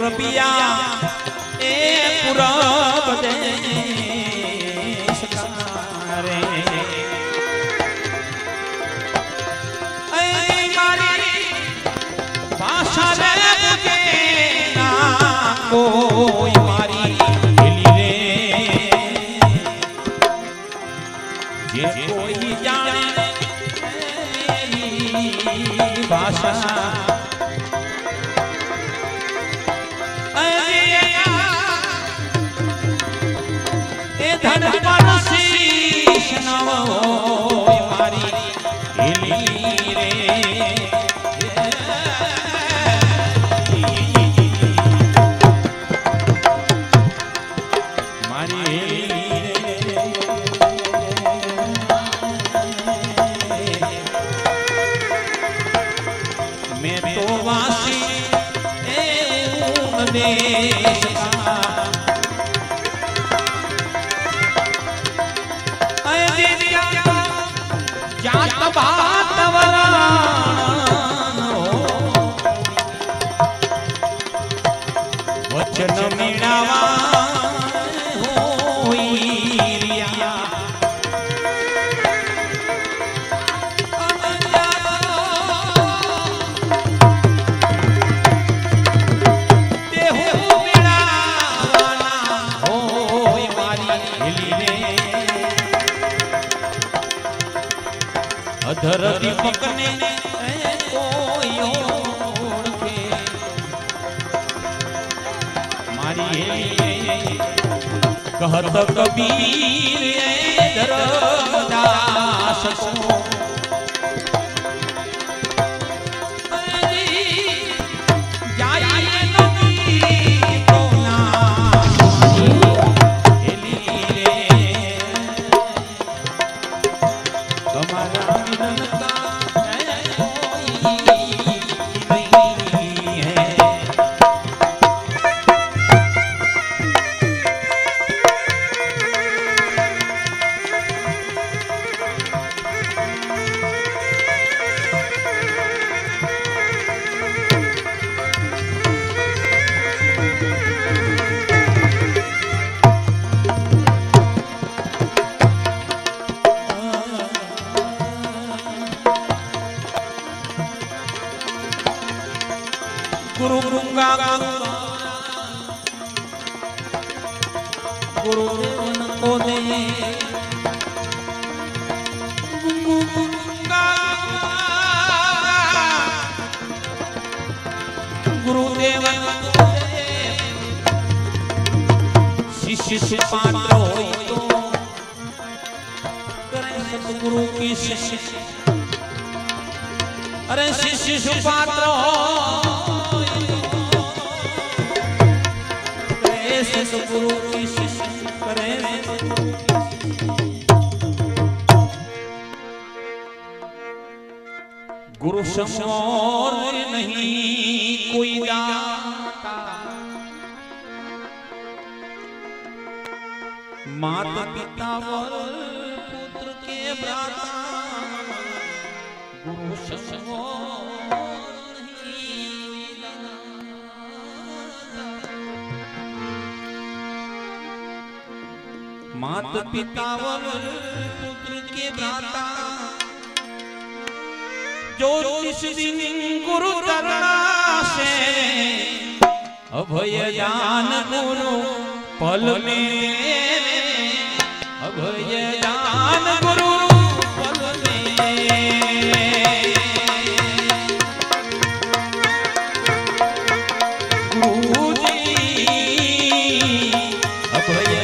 पूर्विया ए पूरब देश रे मारी भाषा रे मुझे ना कोई मारी रे जे कोई जाने मेरी भाषा धन पर शीश नवो मारी हिली रे मारी मैं तो वासी देश का जात बात वचन मेड़ावा अधर दीपक ने कोई ओढ़े मारी कहत कबीर धर्मदास को गुरु गुंगा गुरु को दे गुंगा गुरुदेव शिष्य सुपात्र हो तो करे सतगुरु की शिष्य अरे शिष्य सुपात्र हो गुरु की शिष्य करे गुरु समोर नहीं कोई दाता माता पिता वर पुत्र के भ्राता गुरु समोर मात पिता वर पुत्र के भ्राता जो इस दिन गुरु करुणा से अभय दान गुरु पल में अभय दान गुरु पल में गुरु जी अभय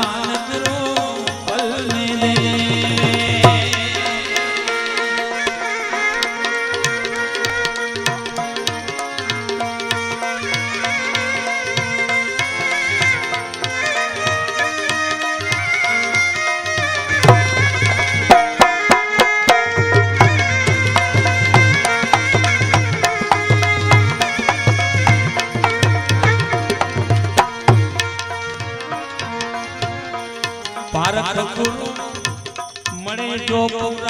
पारख गुरु मणे जो गौरा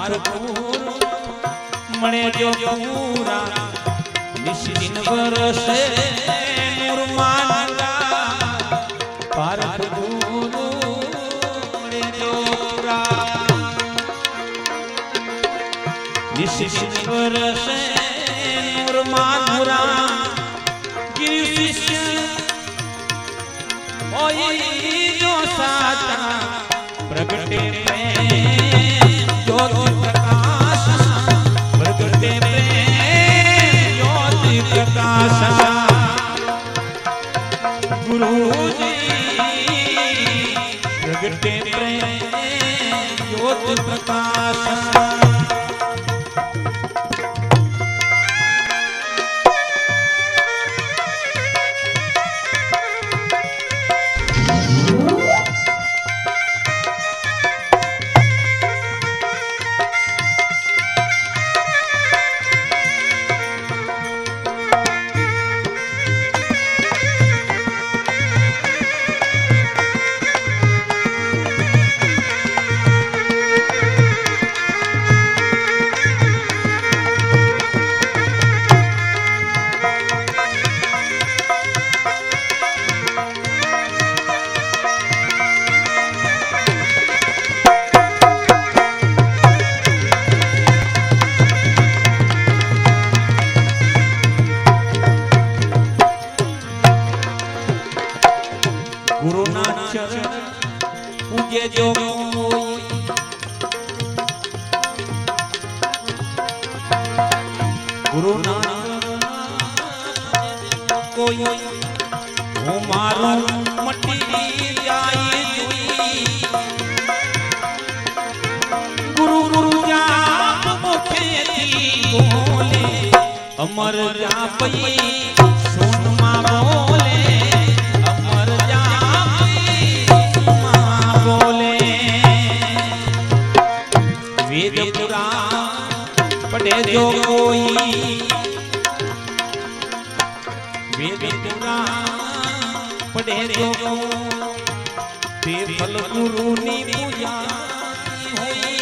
भरपूर मणे जो पूरा निश्चिन वर्षे नुरमाना भरपूर मणे जो पूरा निश्चिन वर्षे नुरमाना गिरी शिष्य ओई जो साचा प्रगटे प्रेम ज्योति प्रकाश प्रगटे प्रेम ज्योति प्रकाश गुरुजी प्रगटे प्रेम ज्योति प्रकाश पूजे जो गुरु कोई वो मारो मटी जाए गुरु गुरु जाप मुखे थी बोले अमर जापई सोनमा बोले वेद पुराण पढ़े जो कोई वेद पुराण पढ़े जो ते फल गुरु नी पूजा होई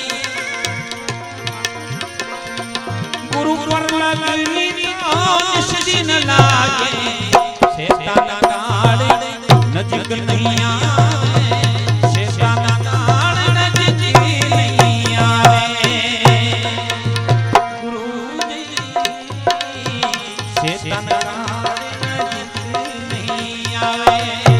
गुरु पर लगनी जिस दिन लागे शैतान काल नजक नहीं आवे शैतान काल नजक नहीं आवे शैतान नहीं आवे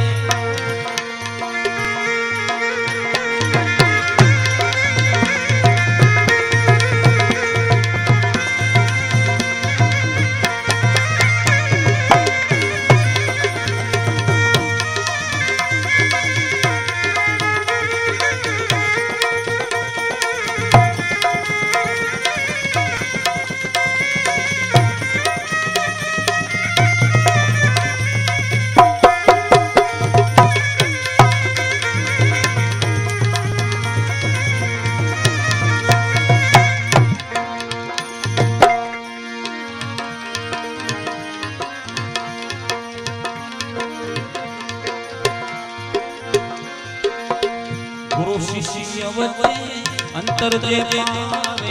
गुरु शिष्य वच्चे अंतर जे पावे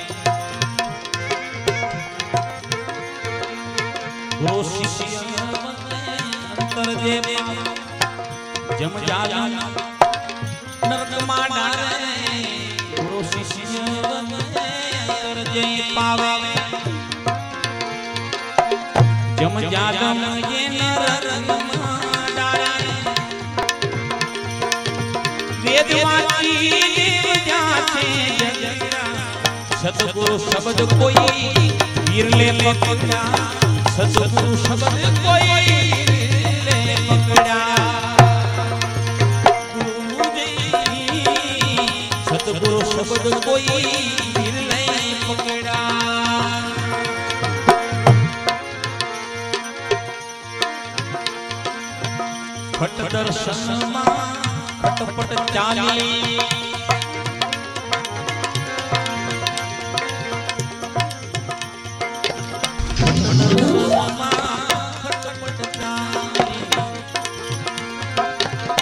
गुरु शिष्य वच्चे अंतर जे पावे जम जाला नरक मा डाले गुरु शिष्य वच्चे अंतर जे पावे जम जाला ये नरक मा डाले वेदवाची देव जाचे जगरा सतगुरु शब्द कोई वीरले पकड़ा सतगुरु शब्द कोई वीरले पकड़ा सतगुरु शब्द कोई वीरले पकड़ा खट दर्शन मा खटपट चाली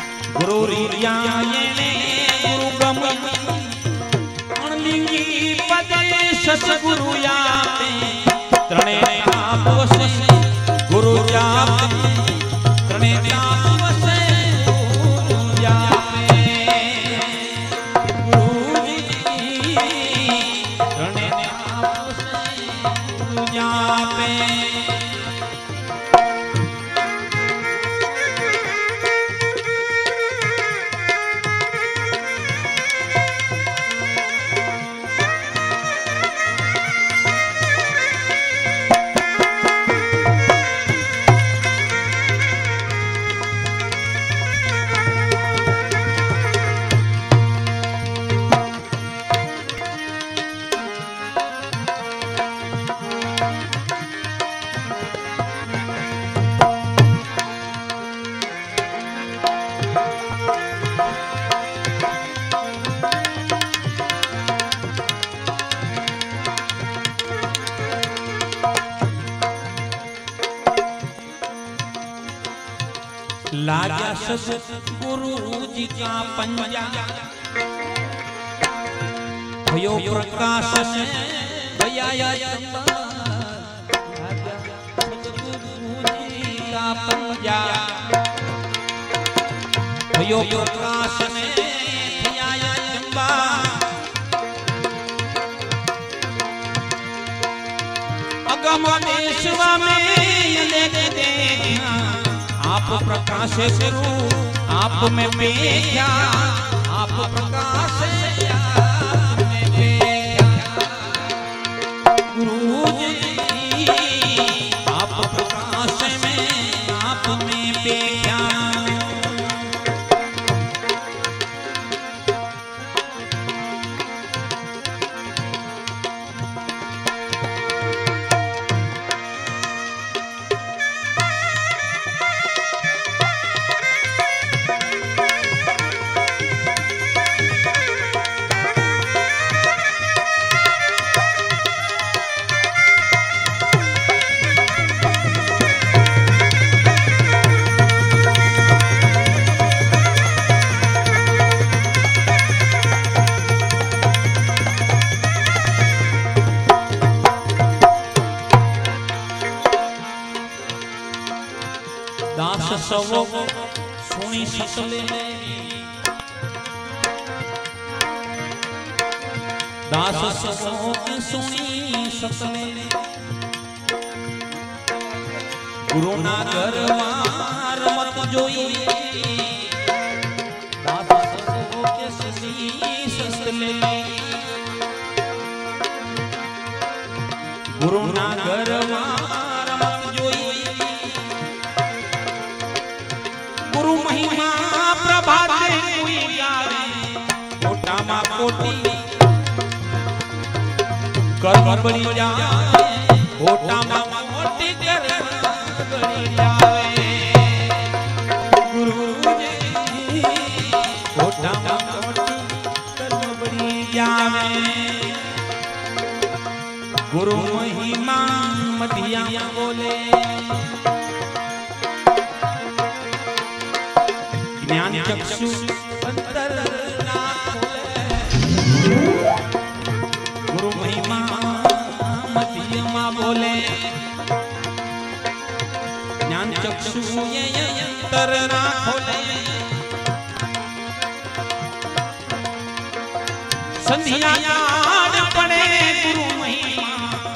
गुरु रिया गुरु गम अणलिंगी सतगुरु आपे त्रणे आप वसे गुरु आपे त्रणे आप वसे गुरु आपे गुरुजी त्रणे आप वसे गुरु आपे लाजा सतगुरु जी का पंजा भयो प्रकाश से भया सतगुरु जी का पंजा भयो प्रकाश में भया चंबा अगम देशवा में लेके देखना आप प्रकाश गुरु आप में बेख्या आप प्रकाश में बेख्या गुरु जी आप प्रकाश में आप में बेख्या दास सवो सुनी सतले दास सवो सुनी सतले गुरु ना गरवार मत जोई दास सवो के ससी सतले गुरु ना गरवार मत जोई गुरु महिमा प्रभाते कोई गावे कोटा मा कोटी कर्म बड़ी जाए कोटा मा कोटी कर्म बड़ी जाए गुरु जी कोटा मा कोटी कर्म बड़ी जाए गुरु महिमा मधिया बोले ज्ञान चक्षु अंतर ना खोले गुरु महिमा मध्यमा बोले ज्ञान चक्षु ये अंतर ना खोले संध्या याद पड़े गुरु महिमा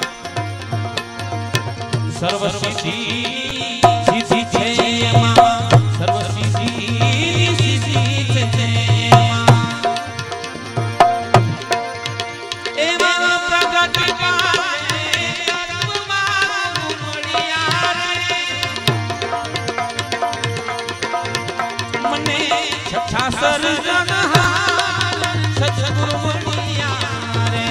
सर्व सिद्धि सिद्धि छे मां सर्व सिद्धि सतगुरु बढ़िया रे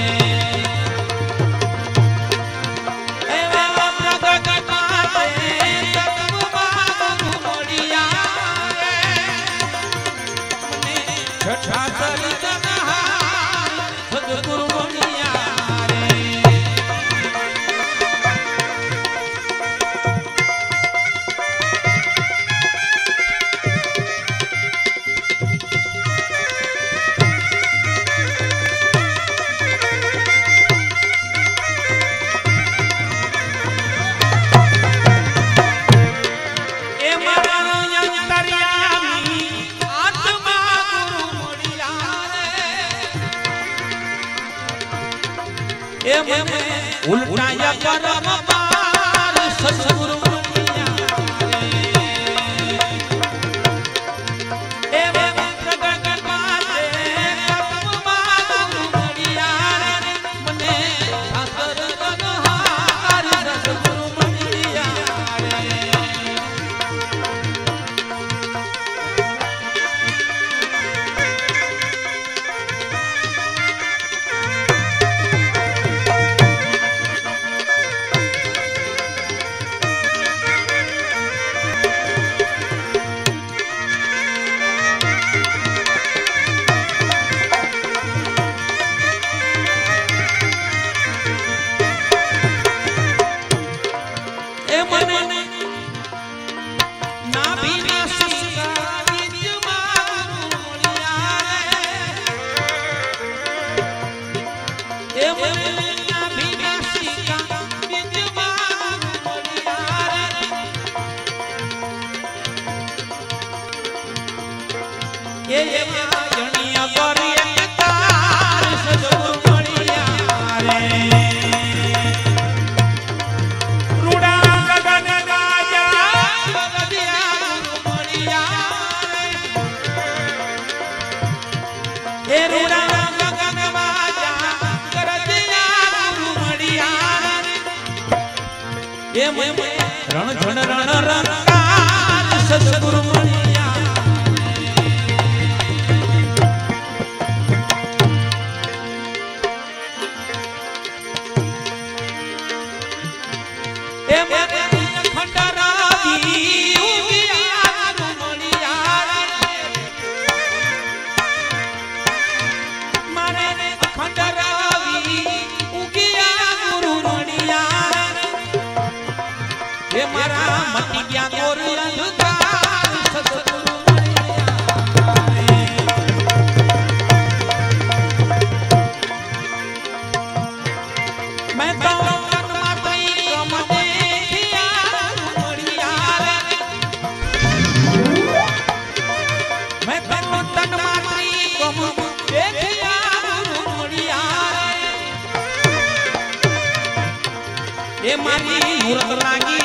ए मने उल्टाया परम पार सतगुरु मणिया ए प्रगट बाते कदम मारू मणिया मने शास्त्र गनहार सतगुरु मणिया रण झण रण रणकार सतगुरु मणिया ए मने खंडरावी उगिया मणिया मारे खंडरावी उगिया गुरु मणिया ये मारा मति क्या तोर अंधकार सतगुरु मैं तो तन मातई कम देखिया मणिया मैं तो तन मातई कम देखिया मणिया ये मारी मूरत लागी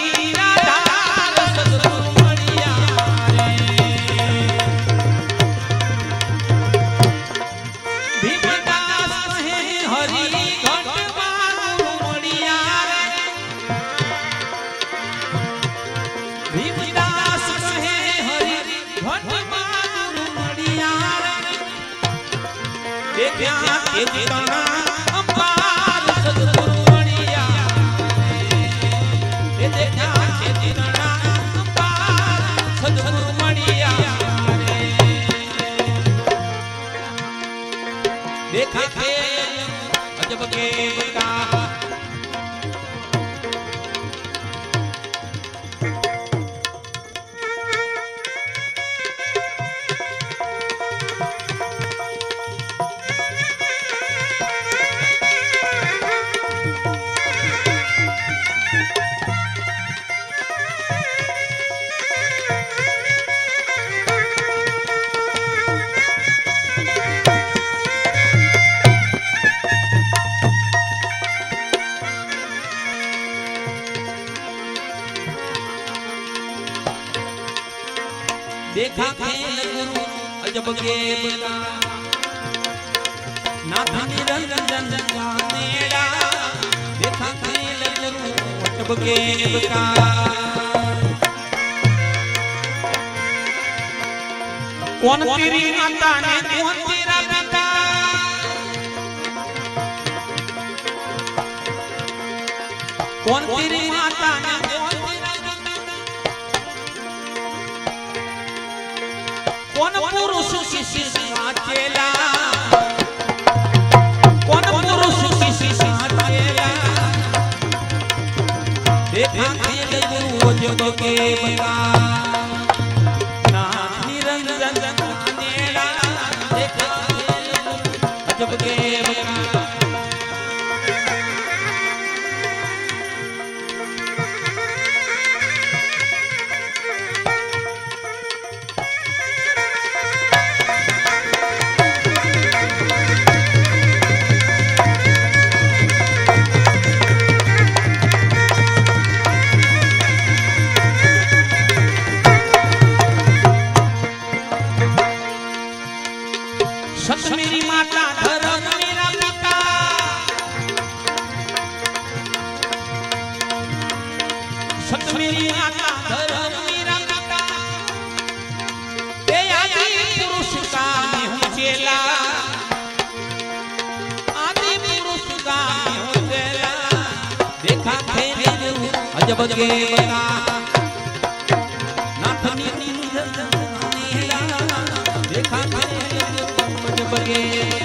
देखा थे अजब के बता देखा खेल गुरु अजब के बता नाथ निरंजन गानेड़ा देखा खेल गुरु अजब के बता कौन तेरी माता ने कौन तेरा पिता कौन तेरी माता ने कौन पुरुष किसी साचेला कौन पुरुष किसी साचेला देखा खेल गुरु जग के बता नाथ निरंजन गानेड़ा देखा खेल गुरु जग के बता सत मेरी माता धर्म मेरा पिता सत मेरी माता धर्म मेरा पिता ते आदि पुरुष का मैं हूँ चेला आदि पुरुष का मैं हूँ चेला देखा खेले अजब के बता नाथ देखा खेले अजब के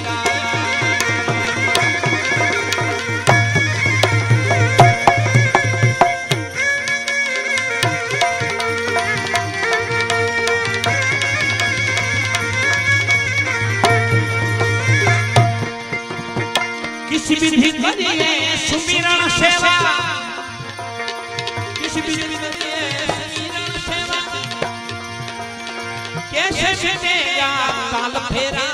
किसी विधि करिए सुमिरन सेवा किसी विधि करिए सुमिरन सेवा कैसे मिलेगा काल फेरा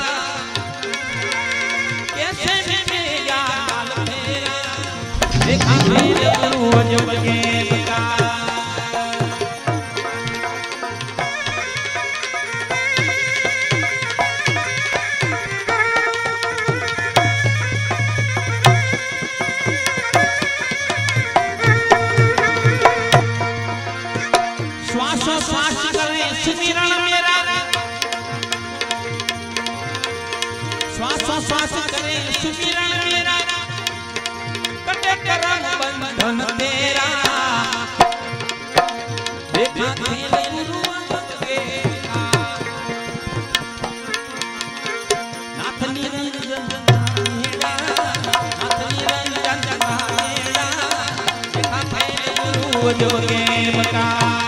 कैसे मिलेगा काल फेरा देखा मेरे गुरु अजब के बता सुमिरन मेरा श्वास करे सुमिरन मेरा कटे करम बंधन तेरा देखा खेले गुरु के नाथ निरंजन मेरा नाथ निरंजन मेरा देखा खेले गुरु जो के बता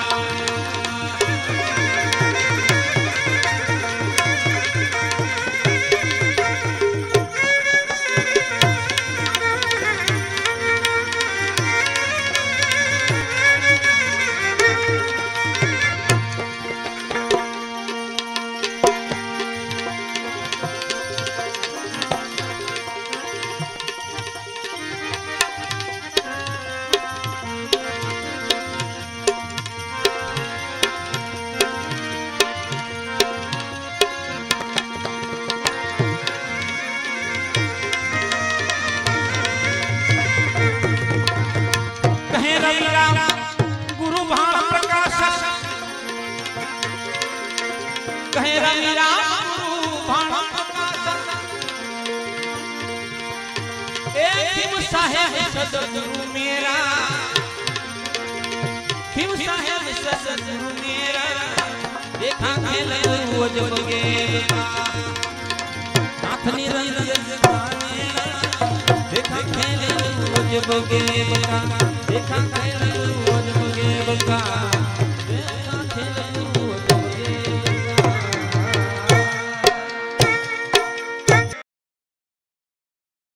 गुरु भान प्रकाश कहे रमीरा गुरु भान प्रकाश खिम साहेब सदगुरु मेरा खिम साहेब सदगुरु मेरा देखा खेले गुरु अजब के नाथ निरंजन देखा खेले गुरु अजब के देखा खेले गुरु अजब के